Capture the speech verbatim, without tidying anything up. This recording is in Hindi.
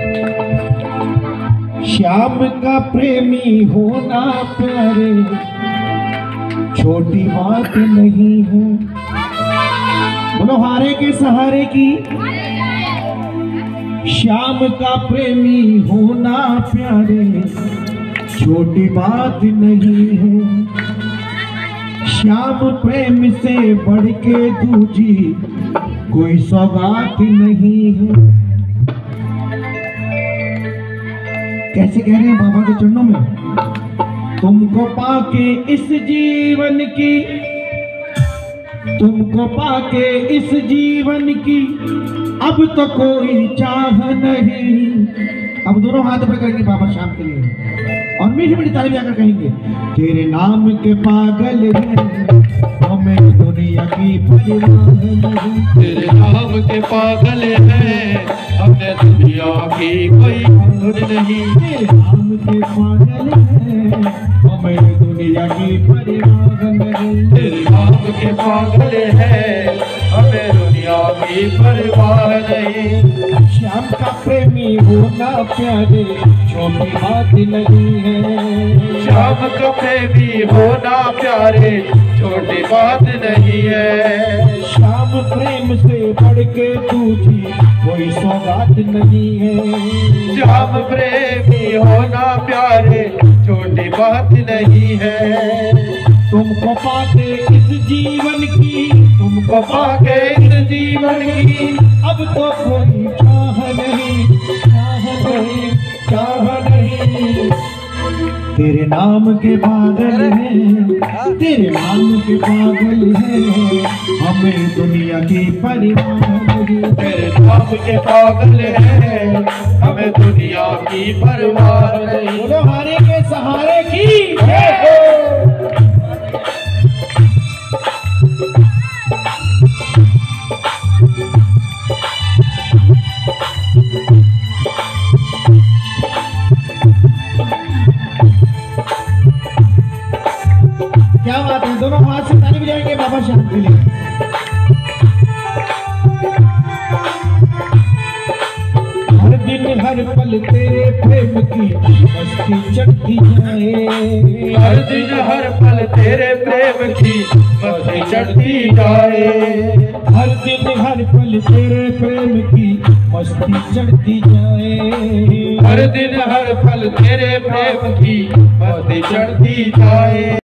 श्याम का प्रेमी होना प्यारे छोटी बात नहीं है। बोलो हारे के सहारे की। श्याम का प्रेमी होना प्यारे छोटी बात नहीं है। श्याम प्रेम से बढ़ के दूजी कोई सौगात नहीं है। कैसे कह रहे हैं बाबा के चरणों में, तुमको पाके इस जीवन की, तुमको पाके इस जीवन की अब तो कोई चाह नहीं। अब दोनों हाथ पकड़ेंगे बाबा श्याम के लिए और मीठी मीठी ताली बजाकर कहेंगे, तेरे नाम के पागल हैं हमें दुनिया की परवाह नहीं। तेरे नाम के पागल हैं हमें दुनिया की कोई खबर नहीं। तेरे नाम के पागल हैं हमें दुनिया की परवाह नहीं। तेरे नाम के पागल हैं हमें दुनिया की परवाह नहीं। श्याम का प्रेमी होना प्यारे छोटी बात नहीं है। श्याम का प्रेमी होना प्यारे छोटी बात नहीं है। श्याम प्रेम से बढ़ के दूजी कोई सौगात नहीं है। श्याम प्रेमी होना प्यारे छोटी बात नहीं है। तुमको पाके इस जीवन की, तुमको पाके इस जीवन की अब तो कोई चाह नहीं, चाह नहीं, चाह नहीं। तेरे नाम के पागल हैं, तेरे नाम के पागल हैं हमें दुनिया की परवाह नहीं। तेरे नाम के पागल हैं हमें दुनिया की परवाह नहीं। बोलो हारे के सहारे की जय हो। क्या बात है, दोनों हाथ से ताली बजाएंगे बाबा श्याम के लिए। हर दिन हर पल तेरे प्रेम की मस्ती चढ़ती जाए। हर दिन हर पल तेरे प्रेम की मस्ती चढ़ती जाए। हर दिन हर पल तेरे प्रेम की मस्ती चढ़ती जाए। हर दिन हर पल तेरे प्रेम की मस्ती चढ़ती जाए।